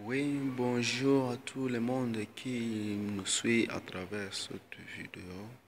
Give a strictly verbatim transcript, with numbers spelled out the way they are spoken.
Oui, bonjour à tout le monde qui nous suit à travers cette vidéo.